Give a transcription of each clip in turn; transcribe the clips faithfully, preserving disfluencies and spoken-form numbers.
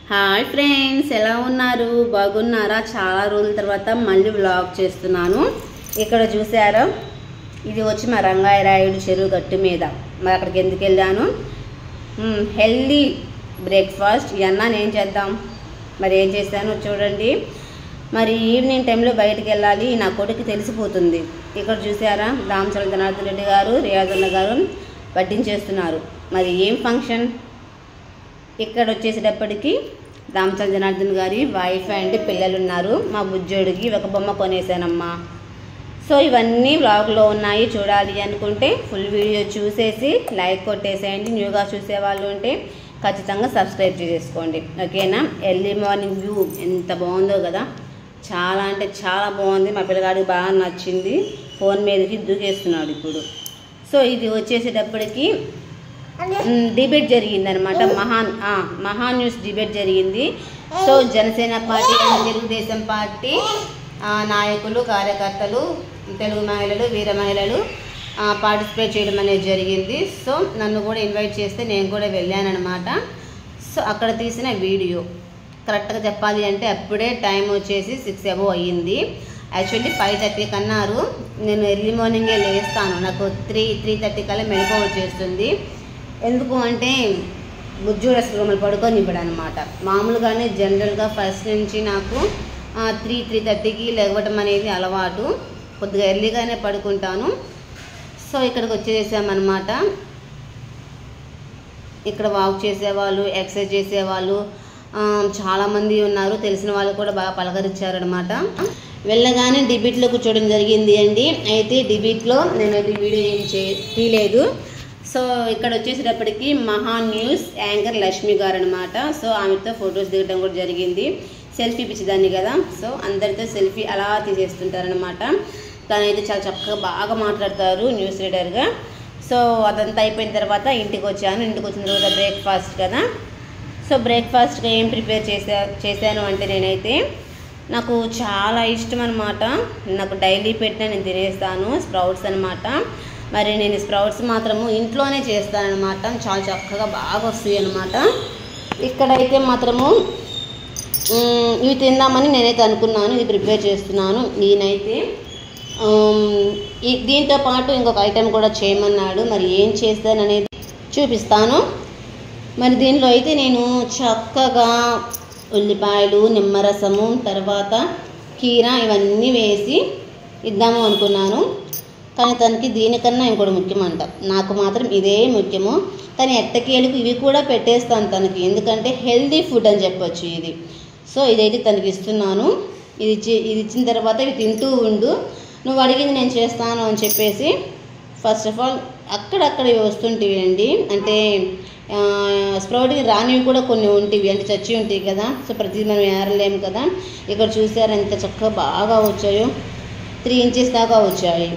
Hi friends, ఎలా ఉన్నారు? బాగున్నారా? చాలా రోజుల తర్వాత మళ్ళీ వ్లాగ్ చేస్తున్నాను. ఇక్కడ చూసారా, ఇది వచ్చి మా రంగాయరాయుడు చెరువు గట్టు మీద. మరి అక్కడికి ఎందుకు వెళ్ళాను? హెల్దీ బ్రేక్ఫాస్ట్ ఇవన్నా నేను చేద్దాం. మరి ఏం చేశాను చూడండి. మరి ఈవినింగ్ టైంలో బయటకు వెళ్ళాలి, నా కొడుకు తెలిసిపోతుంది. ఇక్కడ చూసారా, దామచల జనార్దన్ రెడ్డి గారు, రియాజన్న గారు వడ్డించేస్తున్నారు. మరి ఏం ఫంక్షన్? ఇక్కడ వచ్చేసేటప్పటికి దామచల జనార్దన్ గారి వైఫ్ అండ్ పిల్లలు ఉన్నారు. మా బుజ్జోడికి ఒక బొమ్మ కొనేసానమ్మా. సో ఇవన్నీ వ్లాగ్లో ఉన్నాయి. చూడాలి అనుకుంటే ఫుల్ వీడియో చూసేసి లైక్ కొట్టేసేయండి. న్యూగా చూసేవాళ్ళు ఉంటే ఖచ్చితంగా సబ్స్క్రైబ్ చేసుకోండి, ఓకేనా? ఎర్లీ మార్నింగ్ వ్యూ ఎంత బాగుందో కదా, చాలా అంటే చాలా బాగుంది. మా పిల్లగాడికి బాగా నచ్చింది. ఫోన్ మీదకి దూకేస్తున్నాడు ఇప్పుడు. సో ఇది వచ్చేసేటప్పటికి డిబేట్ జరిగిందనమాట. మహాన్ మహా న్యూస్ డిబేట్ జరిగింది. So Janasena party and Telugu Desam party నాయకులు, కార్యకర్తలు, తెలుగు మహిళలు, వీర మహిళలు పార్టిసిపేట్ చేయడం అనేది జరిగింది. సో నన్ను కూడా ఇన్వైట్ చేస్తే నేను కూడా వెళ్ళానమాట. సో అక్కడ తీసిన వీడియో కరెక్ట్గా చెప్పాలి అంటే అప్పుడే టైం వచ్చేసి సిక్స్ అబోవ్ అయ్యింది. యాక్చువల్లీ ఫైవ్ థర్టీకి అన్నారు. నేను ఎర్లీ మార్నింగే లేస్తాను. నాకు త్రీ త్రీ థర్టీ కల్లా మెలకు వచ్చేస్తుంది. ఎందుకు అంటే బుజ్జుడు అసలు మమ్మల్ని పడుకొని ఇవ్వడు అనమాట. మామూలుగానే జనరల్గా ఫస్ట్ నుంచి నాకు త్రీ త్రీ థర్టీకి లేవటం అనేది అలవాటు. కొద్దిగా ఎర్లీగానే పడుకుంటాను. సో ఇక్కడికి వచ్చేసామన్నమాట. ఇక్కడ వాక్ చేసేవాళ్ళు, ఎక్సర్సైజ్ చేసేవాళ్ళు చాలామంది ఉన్నారు. తెలిసిన వాళ్ళు కూడా బాగా పలకరించారనమాట. వెళ్ళగానే డిబేట్లో కూర్చోవడం జరిగింది అండి. అయితే డిబేట్లో నేను అది వీడియో ఏం చే తీయలేదు. సో ఇక్కడ వచ్చేసేటప్పటికి మహా న్యూస్ యాంకర్ లక్ష్మి గారు అనమాట. సో ఆమెతో ఫొటోస్ దిగడం కూడా జరిగింది. సెల్ఫీ పిచ్చిదాన్ని కదా, సో అందరితో సెల్ఫీ అలా తీసేస్తుంటారనమాట. తనైతే చాలా చక్కగా బాగా మాట్లాడతారు న్యూస్ రీడర్గా. సో అదంతా అయిపోయిన తర్వాత ఇంటికి వచ్చాను. ఇంటికి వచ్చిన తర్వాత బ్రేక్ఫాస్ట్ కదా. సో బ్రేక్ఫాస్ట్గా ఏం ప్రిపేర్ చేసా చేశాను అంటే నేనైతే నాకు చాలా ఇష్టం అనమాట. నాకు డైలీ పెట్టిన నేను తినేస్తాను స్ప్రౌట్స్ అనమాట. మరి నేను స్ప్రౌట్స్ మాత్రము ఇంట్లోనే చేస్తానన్నమాట. చాలా చక్కగా బాగా వస్తాయి అన్నమాట. ఇక్కడైతే మాత్రము ఇవి తిందామని నేనైతే అనుకున్నాను. ఇది ప్రిపేర్ చేస్తున్నాను. నేనైతే దీంతో పాటు ఇంకొక ఐటెం కూడా చేయమన్నాడు. మరి ఏం చేస్తాననేది చూపిస్తాను. మరి దీనిలో అయితే నేను చక్కగా ఉల్లిపాయలు, నిమ్మరసము, తర్వాత కీర ఇవన్నీ వేసి ఇద్దాము అనుకున్నాను. కానీ తనకి దీనికన్నా ఇంకోటి ముఖ్యమంట. నాకు మాత్రం ఇదే ముఖ్యము. కానీ ఎట్టకేలకు ఇవి కూడా పెట్టేస్తాను తనకి, ఎందుకంటే హెల్దీ ఫుడ్ అని చెప్పొచ్చు ఇది. సో ఇదైతే తనకి ఇస్తున్నాను. ఇది ఇచ్చి ఇది ఇచ్చిన తర్వాత ఇవి తింటూ ఉండు, నువ్వు అడిగింది నేను చేస్తాను అని చెప్పేసి ఫస్ట్ ఆఫ్ ఆల్ అక్కడక్కడ ఇవి వస్తుంటివి అండి. అంటే స్ప్రౌట్కి రానివి కూడా కొన్ని ఉంటివి, అంటే చచ్చి ఉంటాయి కదా. సో ప్రతి మనం ఏరలేము కదా. ఇక్కడ చూసారు ఎంత చక్కగా బాగా వచ్చాయో, త్రీ ఇంచెస్ దాకా వచ్చాయి.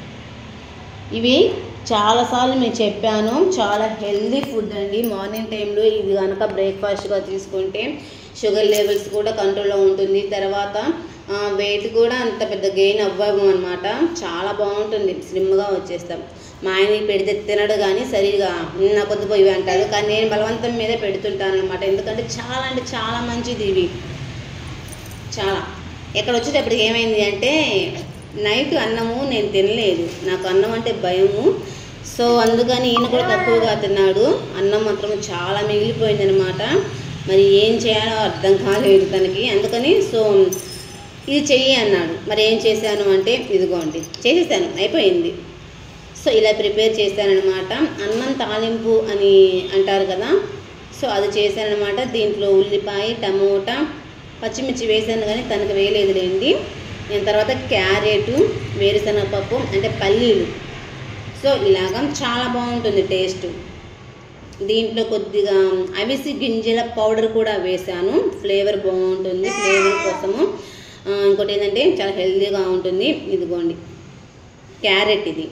ఇవి చాలాసార్లు నేను చెప్పాను, చాలా హెల్దీ ఫుడ్ అండి. మార్నింగ్ టైంలో ఇది కనుక బ్రేక్ఫాస్ట్గా తీసుకుంటే షుగర్ లెవెల్స్ కూడా కంట్రోల్లో ఉంటుంది. తర్వాత వెయిట్ కూడా అంత పెద్ద గెయిన్ అవ్వము అనమాట. చాలా బాగుంటుంది, స్లిమ్గా వచ్చేస్తాం. మా ఆయన పెడితే తినడు కానీ సరిగా నా కొద్ది పోయి అంటారు. కానీ నేను బలవంతం మీదే పెడుతుంటాను అనమాట. ఎందుకంటే చాలా అంటే చాలా మంచిది ఇవి, చాలా. ఇక్కడ వచ్చేటప్పటికి ఏమైంది అంటే నైట్ అన్నము నేను తినలేదు. నాకు అన్నం అంటే భయము. సో అందుకని ఈయన కూడా తక్కువగా తిన్నాడు. అన్నం మాత్రం చాలా మిగిలిపోయింది అనమాట. మరి ఏం చేయాలో అర్థం కాలేదు తనకి. అందుకని సో ఇది చెయ్యి అన్నాడు. మరి ఏం చేశాను అంటే ఇదిగోండి చేసేసాను, అయిపోయింది. సో ఇలా ప్రిపేర్ చేశానమాట. అన్నం తాలింపు అని అంటారు కదా, సో అది చేశానమాట. దీంట్లో ఉల్లిపాయ, టమోటా, పచ్చిమిర్చి వేసాను కానీ తనకు వేయలేదులేండి. నేను తర్వాత క్యారెట్, వేరుశనగపప్పు అంటే పల్లీలు. సో ఇలాగా చాలా బాగుంటుంది టేస్ట్. దీంట్లో కొద్దిగా అవిసి గింజల పౌడర్ కూడా వేసాను, ఫ్లేవర్ బాగుంటుంది. ఫ్లేవర్ కోసము ఇంకోటి ఏంటంటే చాలా హెల్తీగా ఉంటుంది. ఇదిగోండి క్యారెట్. ఇది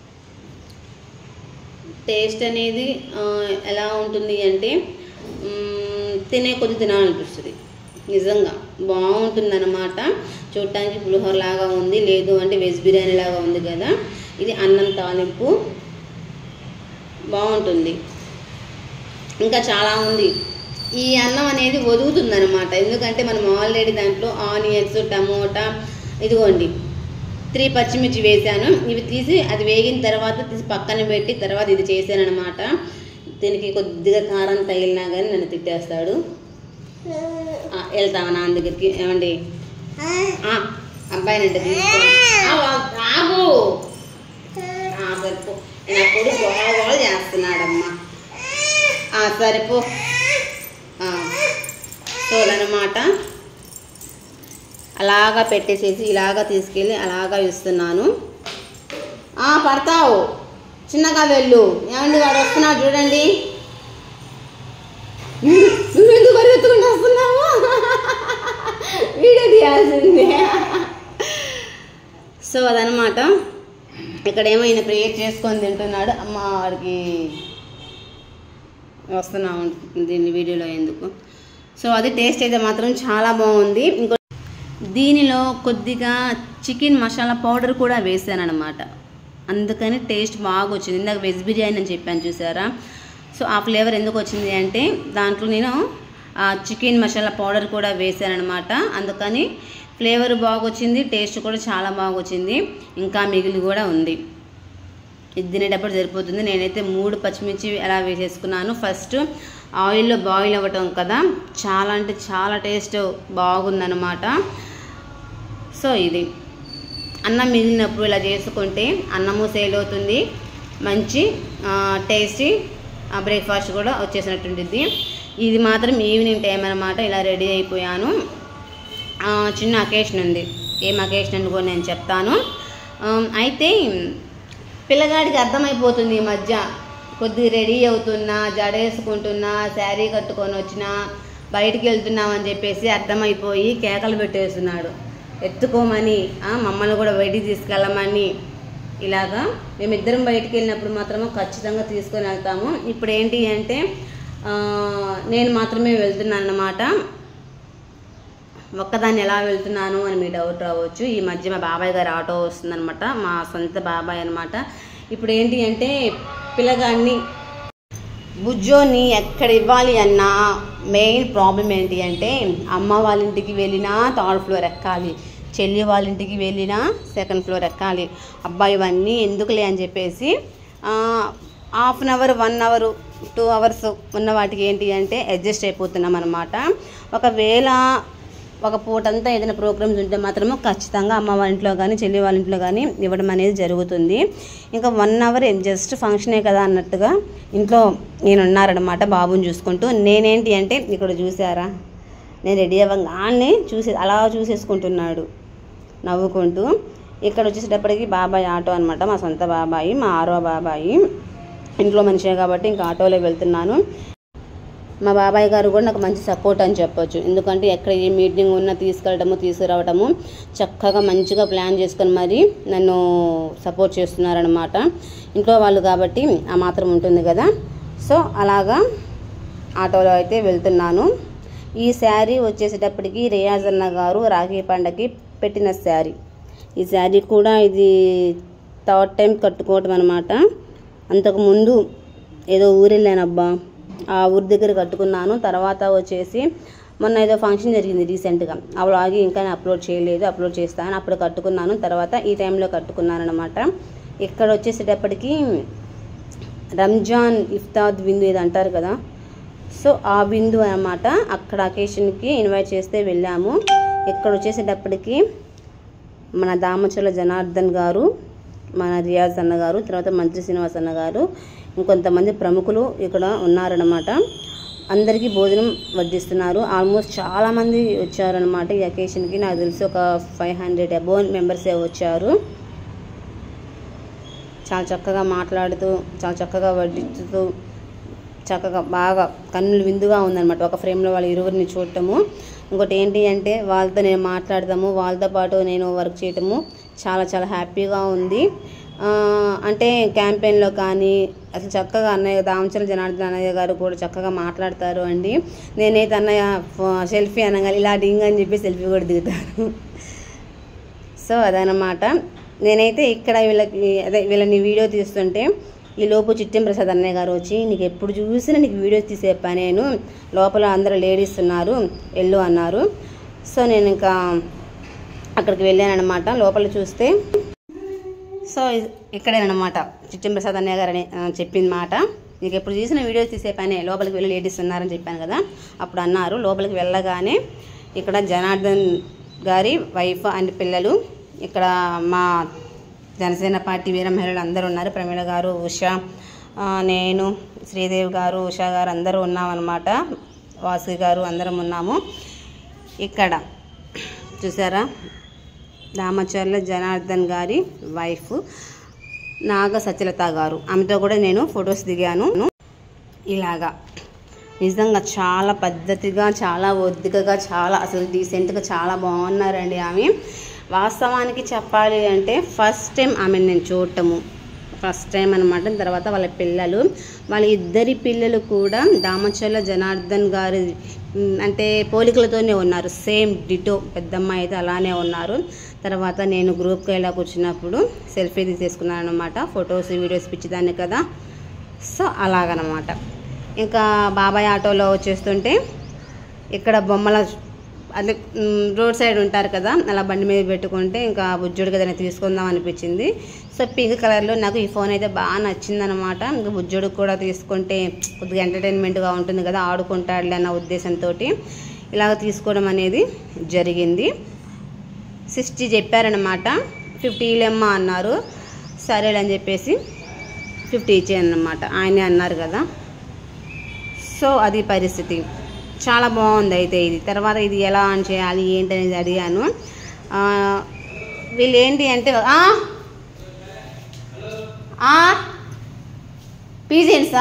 టేస్ట్ అనేది ఎలా ఉంటుంది అంటే తినే కొద్ది తినాలనిపిస్తుంది. నిజంగా బాగుంటుందన్నమాట. చూడటానికి పులిహోర లాగా ఉంది, లేదు అంటే వెజ్ బిర్యానీ లాగా ఉంది కదా. ఇది అన్నం తాలింపు బాగుంటుంది. ఇంకా చాలా ఉంది. ఈ అన్నం అనేది ఒదుగుతుందనమాట. ఎందుకంటే మనం ఆల్రెడీ దాంట్లో ఆనియన్స్, టమోటా, ఇదిగోండి త్రీ పచ్చిమిర్చి వేసాను. ఇవి తీసి అది వేగిన తర్వాత తీసి పక్కన పెట్టి తర్వాత ఇది చేశాను అనమాట. దీనికి కొద్దిగా కారం తగిలినా కానీ నన్ను తిట్టేస్తాడు. వెళ్తావా నాన్న దగ్గరికి? ఏమండి అబ్బాయినంటే ఆగు సరిపో, నా కొడుకు గోళ గోళ చేస్తున్నాడమ్మా. సరిపో. సో అదనమాట, అలాగా పెట్టేసేసి ఇలాగా తీసుకెళ్ళి అలాగా ఇస్తున్నాను. పడతావు, చిన్నగా వెళ్ళు. ఏమండి వాడు వస్తున్నాడు చూడండి. నువ్వు ఎందుకు పరిగెత్తుకుంటూ వస్తున్నావు? వీడియో తీయాల్సిందే. సో అదనమాట, ఇక్కడ ఏమైనా ప్రేయర్ చేసుకొని తింటున్నాడు. అమ్మ వాడికి వస్తున్నా ఉంటుంది దీన్ని వీడియోలో ఎందుకు. సో అది టేస్ట్ అయితే మాత్రం చాలా బాగుంది. ఇంకో దీనిలో కొద్దిగా చికెన్ మసాలా పౌడర్ కూడా వేసాను అనమాట. అందుకని టేస్ట్ బాగా వచ్చింది. ఇందాక వెజ్ బిర్యానీ అని చెప్పాను చూసారా. సో ఆ ఫ్లేవర్ ఎందుకు వచ్చింది అంటే దాంట్లో నేను చికెన్ మసాలా పౌడర్ కూడా వేసాను అనమాట. అందుకని ఫ్లేవర్ బాగా వచ్చింది, టేస్ట్ కూడా చాలా బాగా వచ్చింది. ఇంకా మిగిలి కూడా ఉంది. ఇది తినేటప్పుడు సరిపోతుంది. నేనైతే మూడు పచ్చిమిర్చి అలా వేసేసుకున్నాను. ఫస్ట్ ఆయిల్లో బాయిల్ అవ్వటం కదా, చాలా అంటే చాలా టేస్ట్ బాగుందన్నమాట. సో ఇది అన్నం మిగిలినప్పుడు ఇలా చేసుకుంటే అన్నము సేల్ అవుతుంది, మంచి టేస్టీ బ్రేక్ఫాస్ట్ కూడా వచ్చేసినట్టుంటుంది. ఇది మాత్రం ఈవినింగ్ టైం అనమాట. ఇలా రెడీ అయిపోయాను. చిన్న అకేషన్ ఉంది. ఏం అకేషన్ అని కూడా నేను చెప్తాను. అయితే పిల్లగాడికి అర్థమైపోతుంది ఈ మధ్య. కొద్దిగా రెడీ అవుతున్నా, జడేసుకుంటున్నా, శారీ కట్టుకొని వచ్చినా, బయటికి వెళ్తున్నామని చెప్పేసి అర్థమైపోయి కేకలు పెట్టేస్తున్నాడు. ఎత్తుకోమని, మమ్మల్ని కూడా బయటికి తీసుకెళ్ళమని. ఇలాగా మేమిద్దరం బయటికి వెళ్ళినప్పుడు మాత్రమే ఖచ్చితంగా తీసుకొని వెళ్తాము. ఇప్పుడు ఏంటి అంటే నేను మాత్రమే వెళ్తున్నాను అన్నమాట. ఒక్కదాన్ని ఎలా వెళ్తున్నాను అని మీ డౌట్ రావచ్చు. ఈ మధ్య మా బాబాయ్ గారు ఆటో వస్తుందనమాట, మా సొంత బాబాయ్ అనమాట. ఇప్పుడు ఏంటి అంటే పిల్లగాన్ని బుజ్జోని ఎక్కడ ఇవ్వాలి అన్న మెయిన్ ప్రాబ్లం ఏంటి అంటే అమ్మ వాళ్ళ ఇంటికి వెళ్ళినా థర్డ్ ఫ్లోర్ ఎక్కాలి, చెల్లి వాళ్ళ ఇంటికి వెళ్ళినా సెకండ్ ఫ్లోర్ ఎక్కాలి. అబ్బాయి ఇవన్నీ ఎందుకులే అని చెప్పేసి half an hour one hour two hours ఉన్న వాటికి ఏంటి అంటే అడ్జస్ట్ అయిపోతున్నాం అనమాట. ఒకవేళ ఒక పూటంతా ఏదైనా ప్రోగ్రామ్స్ ఉంటే మాత్రము ఖచ్చితంగా అమ్మ వాళ్ళ ఇంట్లో కానీ చెల్లి వాళ్ళ ఇంట్లో కానీ ఇవ్వడం అనేది జరుగుతుంది. ఇంకా వన్ అవర్ జస్ట్ ఫంక్షనే కదా అన్నట్టుగా ఇంట్లో నేను ఉన్నారనమాట బాబుని చూసుకుంటూ. నేనేంటి అంటే ఇక్కడ చూసారా, నేను రెడీ అవ్వగానే చూసే అలా చూసేసుకుంటున్నాడు నవ్వుకుంటూ. ఇక్కడ వచ్చేసేటప్పటికి బాబాయ్ ఆటో అనమాట, మా సొంత బాబాయి, మా ఆరో బాబాయి. ఇంట్లో మనిషే కాబట్టి ఇంకా ఆటోలో వెళ్తున్నాను. మా బాబాయ్ గారు కూడా నాకు మంచి సపోర్ట్ అని చెప్పొచ్చు. ఎందుకంటే ఎక్కడ ఏ మీటింగ్ ఉన్నా తీసుకెళ్ళటము తీసుకురావటము చక్కగా మంచిగా ప్లాన్ చేసుకొని మరి నన్ను సపోర్ట్ చేస్తున్నారనమాట. ఇంట్లో వాళ్ళు కాబట్టి ఆ మాత్రం ఉంటుంది కదా. సో అలాగా ఆటోలో అయితే వెళ్తున్నాను. ఈ శారీ వచ్చేసేటప్పటికి రియాజ్ అన్న గారు రాఖీ పండగకి పెట్టిన శారీ. ఈ శారీ కూడా ఇది థర్డ్ టైం కట్టుకోవటం అనమాట. అంతకుముందు ఏదో ఊరెళ్ళానబ్బా, ఆ ఊరి దగ్గర కట్టుకున్నాను. తర్వాత వచ్చేసి మొన్న ఏదో ఫంక్షన్ జరిగింది రీసెంట్గా, ఆ వ్లాగ్ ఇంకా అప్లోడ్ చేయలేదు, అప్లోడ్ చేస్తాను. అప్పుడు కట్టుకున్నాను, తర్వాత ఈ టైంలో కట్టుకున్నాను అనమాట. ఇక్కడ వచ్చేసేటప్పటికి రంజాన్ ఇఫ్తార్ విందు ఏదో అంటారు కదా, సో ఆ విందు అనమాట. అక్కడ అకేషన్కి ఇన్వైట్ చేస్తే వెళ్ళాము. ఇక్కడ వచ్చేసేటప్పటికి మన దామచల జనార్దన్ గారు, మన రియాజ్ అన్న గారు, తర్వాత మంత్రి శ్రీనివాస్ అన్న గారు, ఇంకొంతమంది ప్రముఖులు ఇక్కడ ఉన్నారనమాట. అందరికీ భోజనం వడ్డిస్తున్నారు. ఆల్మోస్ట్ చాలామంది వచ్చారనమాట ఈ అకేషన్కి. నాకు తెలిసి ఒక ఫైవ్ హండ్రెడ్ అబోవ్ మెంబర్సే వచ్చారు. చాలా చక్కగా మాట్లాడుతూ, చాలా చక్కగా వడ్డిస్తూ, చక్కగా బాగా కన్నులు విందుగా ఉందన్నమాట ఒక ఫ్రేమ్లో వాళ్ళ ఇరువురిని చూడటము. ఇంకోటి ఏంటి అంటే వాళ్ళతో నేను మాట్లాడతాము, వాళ్ళతో పాటు నేను వర్క్ చేయటము చాలా చాలా హ్యాపీగా ఉంది. అంటే క్యాంపెయిన్లో కానీ అసలు చక్కగా అన్నయ్య దామచల జనార్దన్ అన్నయ్య గారు కూడా చక్కగా మాట్లాడతారు అండి. నేనైతే అన్నయ్య సెల్ఫీ అనగానే ఇలా డింగ్ అని చెప్పి సెల్ఫీ కూడా దిగుతాను. సో అదనమాట. నేనైతే ఇక్కడ వీళ్ళకి అదే వీళ్ళని వీడియో తీస్తుంటే ఈ లోపు చిట్టెం ప్రసాద్ అన్నయ్య గారు వచ్చి నీకు ఎప్పుడు చూసినా నీకు వీడియోస్ తీసే పని నేను లోపల అందరూ లేడీస్ ఉన్నారు వెళ్ళు అన్నారు. సో నేను ఇంకా అక్కడికి వెళ్ళాను అనమాట. లోపల చూస్తే సో ఇక్కడేనమాట చిట్టెం ప్రసాద్ అన్నయ్య గారు అని చెప్పిన మాట, నీకు ఎప్పుడు చూసిన వీడియోస్ తీసే పనే లోపలికి వెళ్ళి లేడీస్ ఉన్నారని చెప్పాను కదా. అప్పుడు అన్నారు. లోపలికి వెళ్ళగానే ఇక్కడ జనార్దన్ గారి వైఫ్ అండ్ పిల్లలు, ఇక్కడ మా జనసేన పార్టీ వీర మహిళలు అందరూ ఉన్నారు. ప్రమీల గారు, ఉషా, నేను, శ్రీదేవి గారు, ఉషా గారు అందరూ ఉన్నామన్నమాట. వాసు గారు అందరం ఉన్నాము. ఇక్కడ చూసారా దామచర్ల జనార్దన్ గారి వైఫ్ నాగ సత్యలత గారు, ఆమెతో కూడా నేను ఫొటోస్ దిగాను. ఇలాగా నిజంగా చాలా పద్ధతిగా, చాలా ఒద్దికగా, చాలా అసలు డీసెంట్గా చాలా బాగున్నారండి ఆమె. వాస్తవానికి చెప్పాలి అంటే ఫస్ట్ టైం ఆమెను నేను చూడటము ఫస్ట్ టైం అనమాట. తర్వాత వాళ్ళ పిల్లలు, వాళ్ళ ఇద్దరి పిల్లలు కూడా దామచర్ల జనార్దన్ గారి అంటే పోలికలతోనే ఉన్నారు. సేమ్ డిటో పెద్దమ్మాయి అయితే అలానే ఉన్నారు. తర్వాత నేను గ్రూప్కి వెళ్ళా కూర్చున్నప్పుడు సెల్ఫీ తీసేసుకున్నాను అనమాట. ఫొటోస్ వీడియోస్ పిచ్చిదాన్ని కదా. సో అలాగనమాట. ఇంకా బాబాయ్ ఆటోలో వచ్చేస్తుంటే ఇక్కడ బొమ్మల అదే రోడ్ సైడ్ ఉంటారు కదా, అలా బండి మీద పెట్టుకుంటే ఇంకా బుజ్జుడికి ఏదైనా తీసుకుందాం అనిపించింది. సో పింక్ కలర్లో నాకు ఈ ఫోన్ అయితే బాగా నచ్చిందనమాట. ఇంకా బుజ్జుడికి కూడా తీసుకుంటే కొద్దిగా ఎంటర్టైన్మెంట్గా ఉంటుంది కదా, ఆడుకుంటాడులే అన్న ఉద్దేశంతో ఇలాగ తీసుకోవడం అనేది జరిగింది. సిక్స్టీ చెప్పారనమాట, ఫిఫ్టీ ఇలేమ్మా అన్నారు. సరేలని చెప్పేసి ఫిఫ్టీ ఇచ్చాను అనమాట, ఆయనే అన్నారు కదా. సో అది పరిస్థితి. చాలా బాగుంది అయితే ఇది. తర్వాత ఇది ఎలా ఆన్ చేయాలి ఏంటి అనేది అడిగాను. వీళ్ళు ఏంటి అంటే పీజెన్సా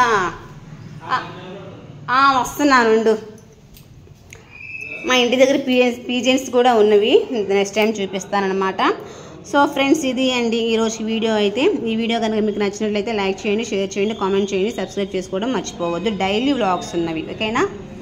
వస్తున్నాను ఉండు. మా ఇంటి దగ్గర పీజెన్స్ పీజెన్స్ కూడా ఉన్నవి, నెక్స్ట్ టైం చూపిస్తానమాట. సో ఫ్రెండ్స్ ఇది అండి ఈరోజు వీడియో అయితే. ఈ వీడియో కనుక మీకు నచ్చినట్లయితే లైక్ చేయండి, షేర్ చేయండి, కామెంట్ చేయండి, సబ్స్క్రైబ్ చేసుకోవడం మర్చిపోవద్దు. డైలీ వ్లాగ్స్ ఉన్నవి, ఓకేనా.